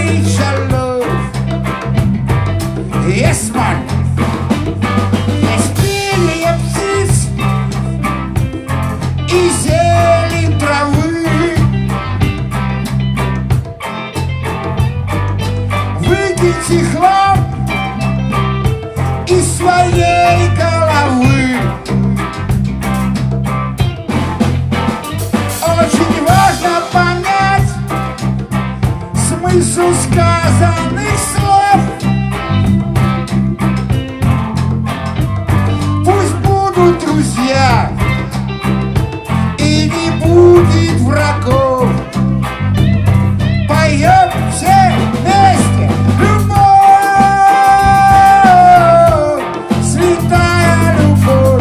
reach your love. Yes, man. Есть перья птиц и зелень травы. Выкиньте хлам из своей головы. Очень важно понять смысл сказанных слов. Пусть будут друзья и не будет врагов. Поем все вместе. Любовь, святая любовь.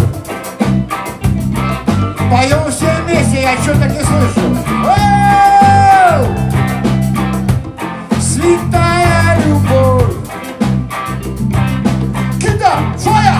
Поем все вместе, я что-то не слышу. Оу! Святая любовь. Кида, фая!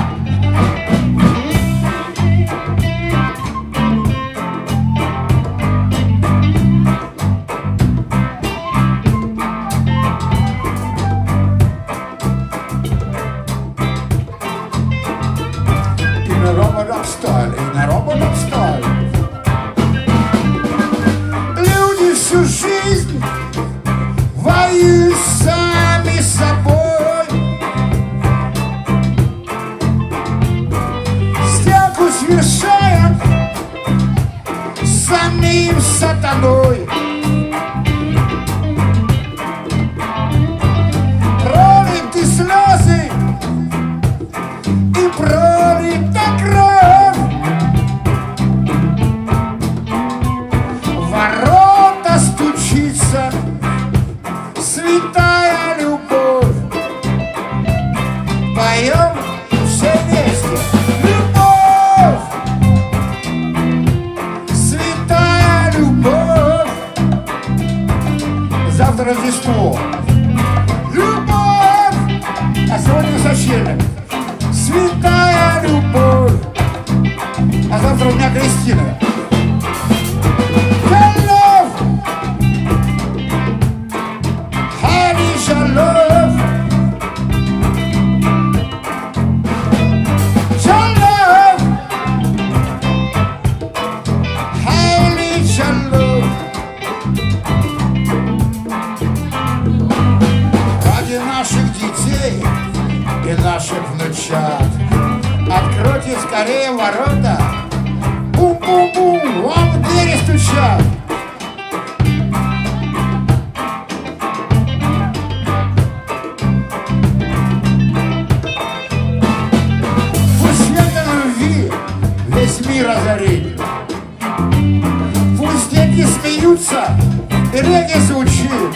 Люди всю жизнь воюют сами с собой. Сделку совершают с самим сатаной. Пролиты слезы и пролита кровь. Ворота стучится святая любовь. Поем все вместе. Любовь, святая любовь. Завтра Рождество. Любовь, а сегодня сочельник. Святая любовь. А завтра у меня Кристина. Ради наших детей и наших внучат откройте скорее ворота. Бум-бум-бум, вам в двери стучат. Пусть светом любви весь мир озарит. Пусть дети смеются и регги звучит.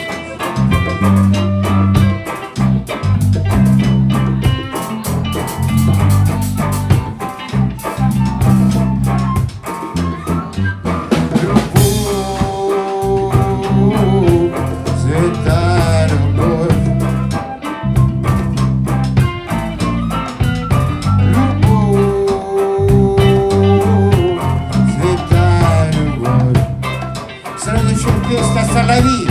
Песня соловей.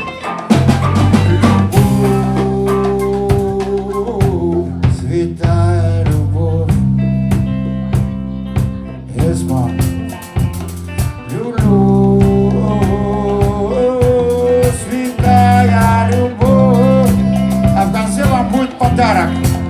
Любовь, святая любовь. Yes, mom. Любовь, святая любовь. А в конце вам будет подарок.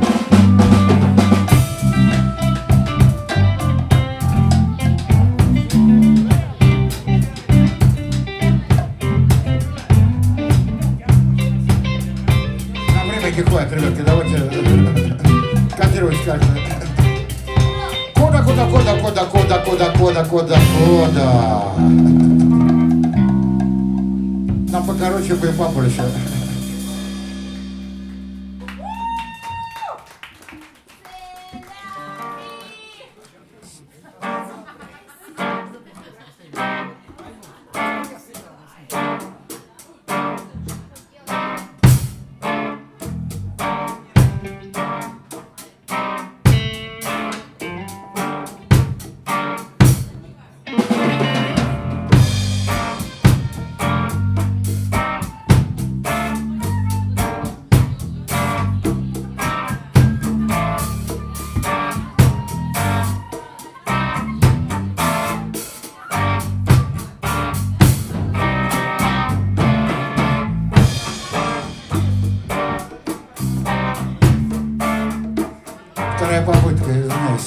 Хватит, ребятки, давайте кодировать как-то. Кода. Нам покороче бы и побольше. Алекс.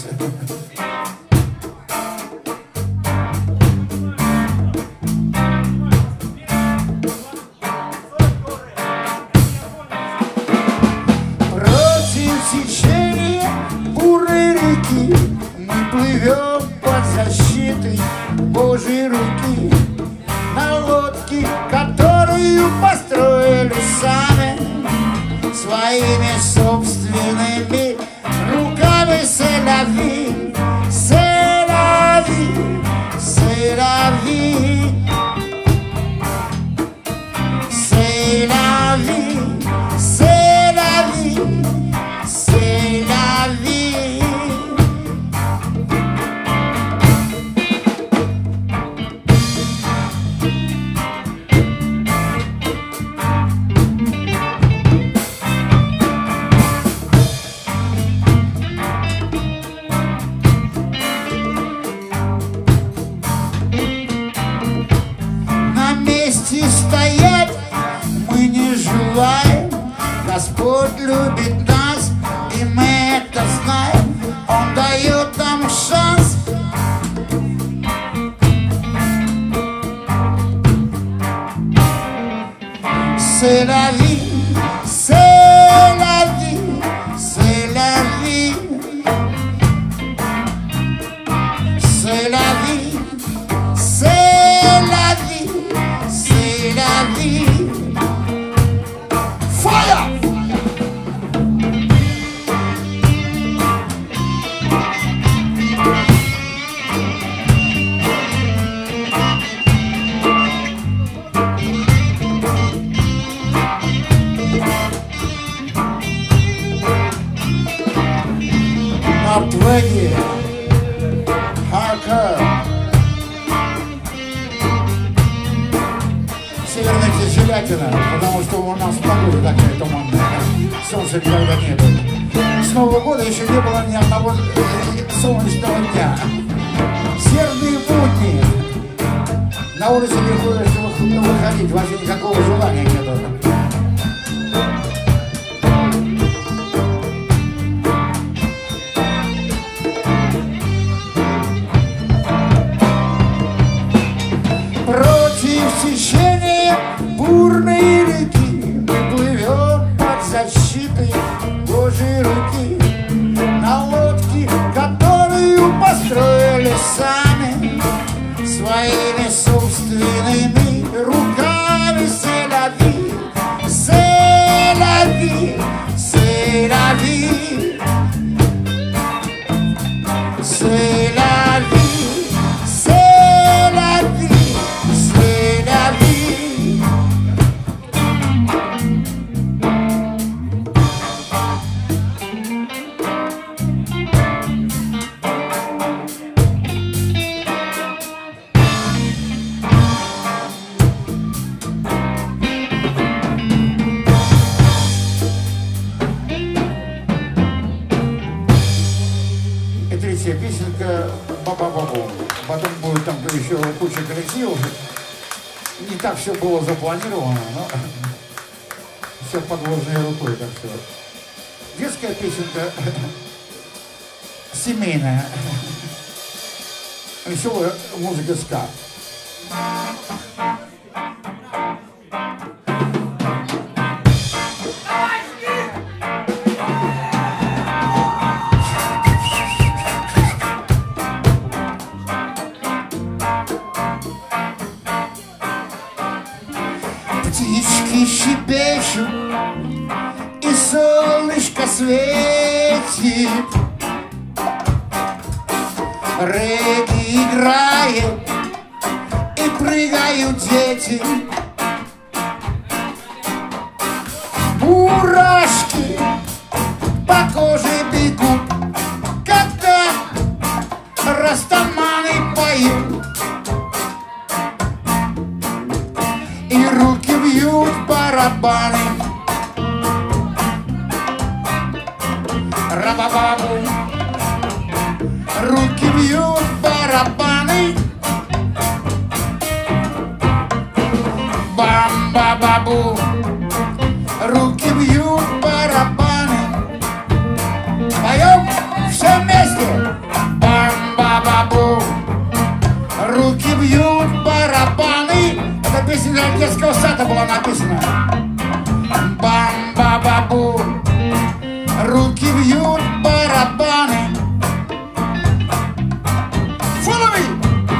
Против течения бурной реки мы плывем под защитой Божьей руки на лодке, которую построили сами своими собственными руками. Селяви, селяви, селяви, селяви, селяви, селяви. Стоять мы не желаем. Господь любит нас, и мы это знаем. Он дает нам шанс. C'est la vie, c'est la vie, c'est la vie, c'est la vie, c'est la vie. C'est la vie. Fire! На твои Харкер. Северная Желятина, потому что у нас погода такая туманная, солнца никогда не было. С Нового года еще не было ни одного солнечного дня. Серные будни. На улице приходится выходить, вообще никакого желания нету. Против течения бурной реки мы плывем под защитой Божьей руки на лодке, которую построили сами своими собственными руками. C'est la vie, c'est la vie, c'est la vie, c'est la vie, c'est la vie, c'est la vie. И третья песенка «Ба-ба-ба-бу». Потом будет там еще куча коллективов. Не так все было запланировано, но все подложной рукой, так что. Детская песенка семейная. Веселая музыка ска. Птички щебечут, и солнышко светит, регги играет, и прыгают дети. Мурашки по коже бегут, когда растаманы поют, и руки бьют барабаны. Рабабабу, руки бьют барабаны. Бам-ба-бабу, руки бьют барабаны. Поем все вместе. для детского сада была написана. Бам-ба-ба-бу, руки бьют барабаны. Follow me!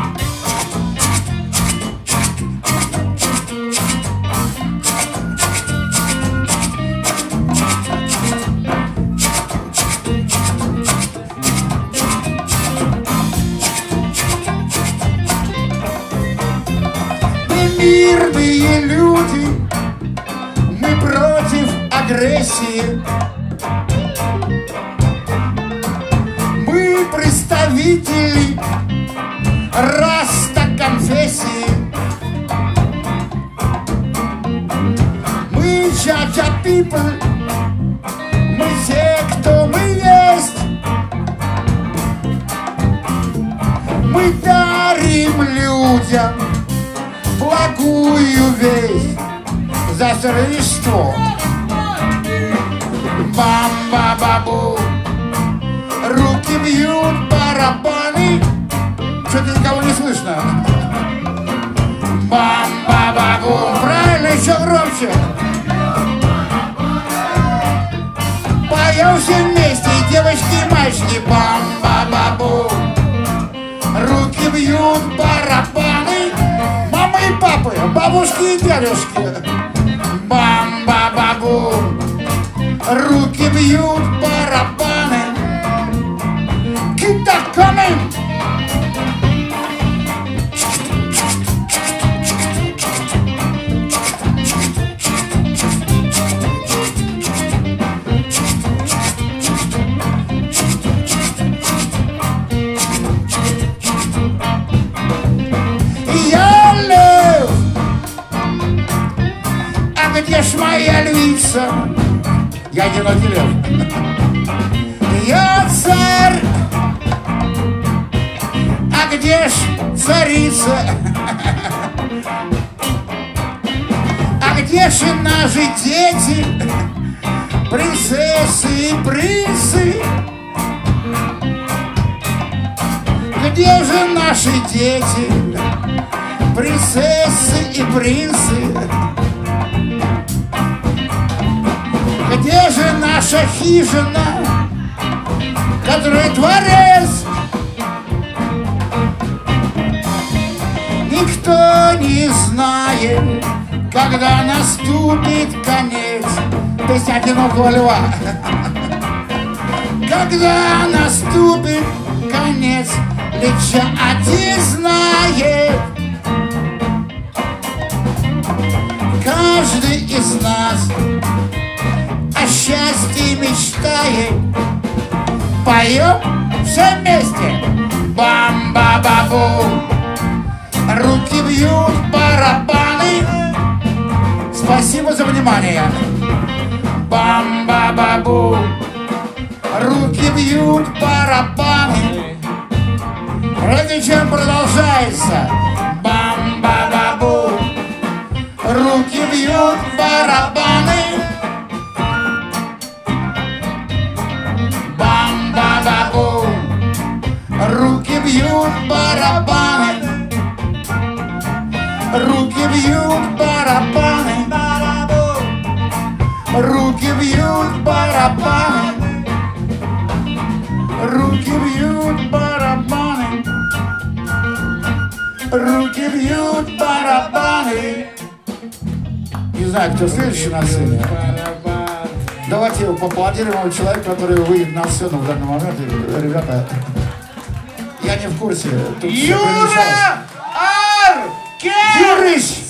Мирные люди, мы против агрессии. Мы представители раста конфессии. Мы Чача people, мы те, кто мы есть. Мы дарим людям благую весть за Рождество. Бам-ба-ба-бу, руки бьют барабаны. Что-то никого не слышно. Бам-ба-ба-бу, правильно, еще громче. Поем все вместе, девочки и мальчики. Бам-ба-ба-бу, руки бьют барабаны. Мамы и папы, бабушки и дядюшки. Бам-ба-ба-бу, руки бьют барабаны. Keep that coming! Где ж моя львица? Я одинокий лев. Я царь, а где ж царица? А где же наши дети, принцессы и принцы? Где же наши дети, принцессы и принцы? Где же наша хижина, которая дворец? Никто не знает, когда наступит конец. Песня одинокого льва. Когда наступит конец, лишь один знает. Каждый из нас о счастье мечтает. Поем все вместе. Бам-ба-ба-бу, руки бьют барабаны. Спасибо за внимание. Бам-ба-ба-бу, руки бьют барабаны. Ради чем продолжается. Бам-ба-ба-бу, руки бьют барабаны. Бам-ба-ба-бу, руки бьют барабаны. Руки бьют барабаны. Руки бьют барабаны. Руки бьют барабаны. Руки бьют барабаны. Не знаю, кто следующий на сцене. Давайте поаплодируем человеку, который выйдет на сцену в данный момент. Ребята, я не в курсе. Тут Юра Аркевич! Юрыч!